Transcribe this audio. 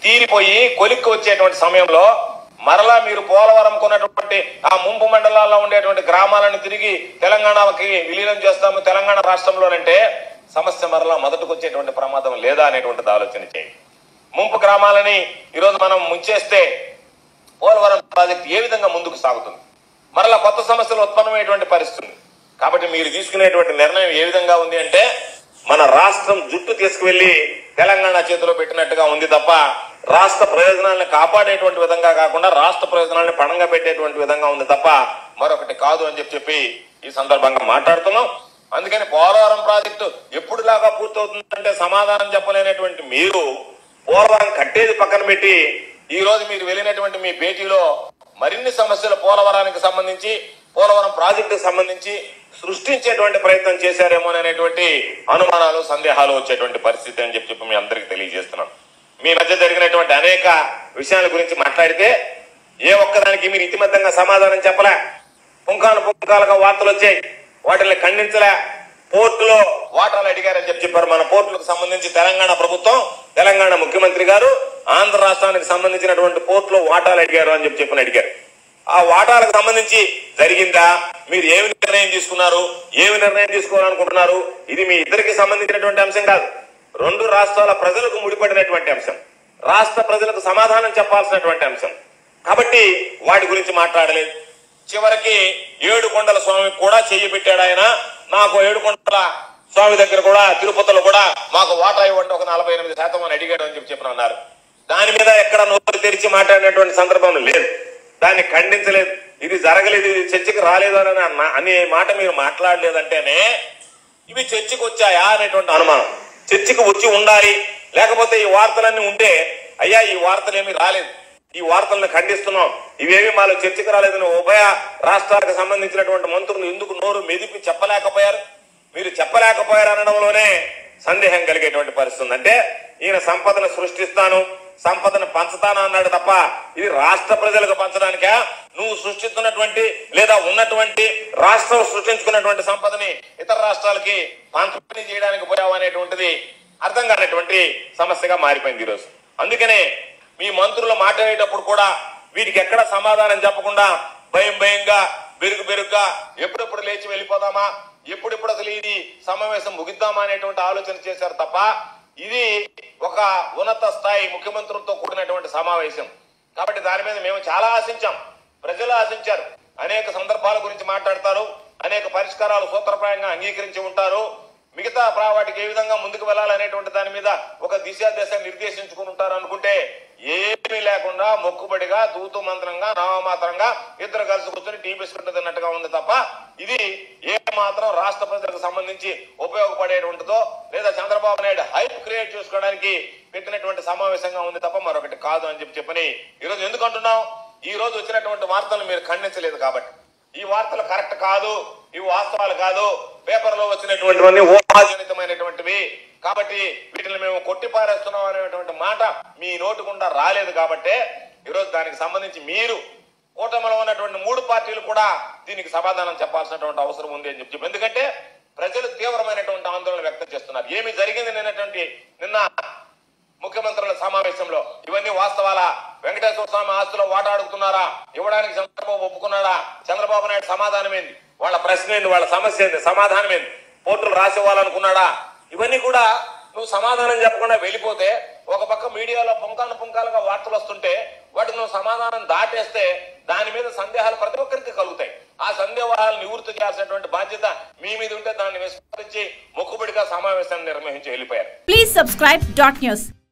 తీరిపోయి కొలిక్కి వచ్చేటువంటి సమయంలో మరలా మీరు పోలవరం కొన్నటువంటి ఆ ముంపు మండలాల్లో ఉండేటువంటి గ్రామాలను తిరిగి తెలంగాణకి విలీనం చేస్తాము తెలంగాణ రాష్ట్రంలోనంటే సమస్య మరలా మొదటికి వచ్చేటువంటి ప్రమాదం లేదా అనేటువంటిది ఆలోచన చేయండి. ముంపు గ్రామాలని ఈరోజు మనం ముంచేస్తే పోలవరం ప్రాజెక్టు ఏ విధంగా ముందుకు సాగుతుంది, మరలా కొత్త సమస్యలు ఉత్పన్నమైనటువంటి పరిస్థితి. కాబట్టి మీరు తీసుకునేటువంటి నిర్ణయం ఏ విధంగా ఉంది అంటే మన రాష్ట్రం జుట్టు తీసుకువెళ్లి తెలంగాణ చేతిలో పెట్టినట్టుగా ఉంది తప్ప రాష్ట్ర ప్రయోజనాలను కాపాడేటువంటి విధంగా కాకుండా రాష్ట్ర ప్రయోజనాలను పణంగా పెట్టేటువంటి విధంగా ఉంది తప్ప మరొకటి కాదు అని చెప్పి ఈ సందర్భంగా మాట్లాడుతున్నాం. అందుకని పోలవరం ప్రాజెక్టు ఎప్పుడులాగా పూర్తవుతుందంటే సమాధానం చెప్పలేనటువంటి మీరు పోలవరం కట్టేది పక్కన పెట్టి ఈ రోజు మీరు వెళ్ళినటువంటి మీ భేటీలో మరిన్ని సమస్యలు పోలవరానికి సంబంధించి పోలవరం ప్రాజెక్టుకు సంబంధించి సృష్టించేటువంటి ప్రయత్నం చేశారేమో అనేటువంటి అనుమానాలు సందేహాలు వచ్చేటువంటి పరిస్థితి అని చెప్పి మీ అందరికీ తెలియజేస్తున్నాం. మీ మధ్య జరిగినటువంటి అనేక విషయాల గురించి మాట్లాడితే ఏ ఒక్కదానికి మీరు ఇతిమధ్యంగా సమాధానం చెప్పలే. పుంకాలుగా వార్తలు వచ్చాయి, వాటిని ఖండించలే. పోర్టులో వాటాలు అడిగారని చెప్పారు. మన పోర్టులకు సంబంధించి తెలంగాణ ప్రభుత్వం తెలంగాణ ముఖ్యమంత్రి గారు ఆంధ్ర రాష్ట్రానికి సంబంధించినటువంటి పోర్టులో వాటాలు అడిగారు అని అడిగారు. ఆ వాటాలకు సంబంధించి జరిగిందా, మీరు ఏమి నిర్ణయం తీసుకున్నారు, ఏమి నిర్ణయం తీసుకోవాలనుకుంటున్నారు, ఇది మీ ఇద్దరికి సంబంధించినటువంటి అంశం కాదు. రెండు రాష్ట్రాల ప్రజలకు ముడిపడినటువంటి అంశం, రాష్ట్ర ప్రజలకు సమాధానం చెప్పాల్సినటువంటి అంశం. కాబట్టి వాటి గురించి మాట్లాడలేదు. చివరికి ఏడుకొండల స్వామి కూడా చెయ్యి పెట్టాడు ఆయన. నాకు ఏడుకొండల స్వామి దగ్గర కూడా తిరుపతిలో కూడా మాకు వాటా ఇవ్వండి ఒక 48% అని అడిగాడు అని చెప్పి అన్నారు. దాని మీద ఎక్కడ నోరు తెరిచి మాట్లాడినటువంటి సందర్భం లేదు, దాన్ని ఖండించలేదు, ఇది జరగలేదు, ఇది చర్చకి రాలేదు అనే మాట మీరు మాట్లాడలేదంటేనే ఇవి చర్చకు వచ్చాయా అనేటువంటి అనుమానం. చర్చకు వచ్చి ఉండాలి, లేకపోతే ఈ వార్తలన్నీ ఉంటే అయ్యా ఈ వార్తలు ఏమీ రాలేదు, ఈ వార్తలను ఖండిస్తున్నాం, ఇవేమి మాలో చర్చకు రాలేదని ఉభయ రాష్ట్రాలకు సంబంధించినటువంటి మంత్రులు ఎందుకు నోరు మెదిపి చెప్పలేకపోయారు? మీరు చెప్పలేకపోయారు అనడంలోనే సందేహం కలిగేటువంటి పరిస్థితి. అంటే ఈయన సంపదను సృష్టిస్తాను, సంపదను పంచుతాను అన్నాడు తప్ప ఇది రాష్ట్ర ప్రజలకు పంచడానికా, నువ్వు సృష్టిస్తున్నటువంటి లేదా ఉన్నటువంటి రాష్ట్రం సృష్టించుకున్నటువంటి సంపదని ఇతర రాష్ట్రాలకి పంపిణీ చేయడానికి పోయావు అనేటువంటిది అర్థం కానటువంటి సమస్యగా మారిపోయింది ఈరోజు. అందుకనే మీ మంత్రులు మాట్లాడేటప్పుడు కూడా వీటికి ఎక్కడ సమాధానం చెప్పకుండా భయంగా బెరుగ్గా ఎప్పుడెప్పుడు లేచి వెళ్ళిపోదామా, ఎప్పుడెప్పుడు అసలు ఇది సమావేశం ముగిద్దామా అనేటువంటి ఆలోచన చేశారు తప్ప ఇది ఒక ఉన్నత స్థాయి ముఖ్యమంత్రులతో కూడినటువంటి సమావేశం. కాబట్టి దాని మీద మేము చాలా ఆశించాం, ప్రజలు ఆశించారు. అనేక సందర్భాల గురించి మాట్లాడతారు, అనేక పరిష్కారాలు సూత్రప్రాయంగా అంగీకరించి ఉంటారు. మిగతా వాటికి ఏ విధంగా ముందుకు వెళ్ళాలనేటువంటి దాని మీద ఒక దశ నిర్దేశించుకుని ఉంటారు అనుకుంటే ఏమీ లేకుండా మొక్కుబడిగా తూతు మంత్రంగా నామమాత్రంగా ఇద్దరు కలిసి కూర్చొని టీ బిస్కెట్ తిన్నట్టుగా ఉంది తప్ప ఇది ఏ మాత్రం రాష్ట్ర ప్రజలకు సంబంధించి ఉపయోగపడేటువంటిదో లేదా చంద్రబాబు నాయుడు హైప్ క్రియేట్ చేసుకోవడానికి పెట్టినటువంటి సమావేశంగా ఉంది తప్ప మరొకటి కాదు అని చెప్పని ఈరోజు ఎందుకు అంటున్నాం? ఈ రోజు వచ్చినటువంటి వార్తలు మీరు ఖండించలేదు కాబట్టి ఈ వార్తలు కరెక్ట్ కాదు, ఇవి వాస్తవాలు కాదు, పేపర్లో వచ్చినటువంటివన్నీ ఊహాజనితమైనటువంటివి కాబట్టి వీటిని మేము కొట్టిపారేస్తున్నాం అనేటువంటి మాట మీ నోటి గుండా రాలేదు. కాబట్టి ఈరోజు దానికి సంబంధించి మీరు కూటమిలో ఉన్నటువంటి 3 పార్టీలు కూడా దీనికి సమాధానం చెప్పాల్సినటువంటి అవసరం ఉంది అని చెప్పి. ఎందుకంటే ప్రజలు తీవ్రమైనటువంటి ఆందోళన వ్యక్తం చేస్తున్నారు. ఏమి జరిగింది నిన్న ముఖ్యమంత్రుల సమావేశంలో ఇవన్నీ వాస్తవాలా? వెంకటేశ్వర స్వామి ఆస్తులో వాటా అడుగుతున్నారా? ఇవ్వడానికి చంద్రబాబు ఒప్పుకున్నాడా? చంద్రబాబు నాయుడు సమాధానం ఏంది? వాళ్ళ ప్రశ్న ఏంది? వాళ్ళ సమస్య ఏంది? సమాధానం ఏంది? పోర్టులు రాసి ఇవ్వాలనుకున్నాడా? ఇవన్నీ కూడా నువ్వు సమాధానం చెప్పకుండా వెళ్ళిపోతే ఒక పక్క మీడియాలో పుంకాలుగా వార్తలు వస్తుంటే వాటికి నువ్వు సమాధానం దాటేస్తే దాని మీద సందేహాలు ప్రతి ఒక్కరికి కలుగుతాయి. ఆ సందేహాలు నివృత్తి చేయాల్సినటువంటి బాధ్యత మీ మీద ఉంటే దాన్ని విస్మరించి మొక్కుబడిగా సమావేశాన్ని నిర్వహించి వెళ్ళిపోయారు. Please subscribe .news.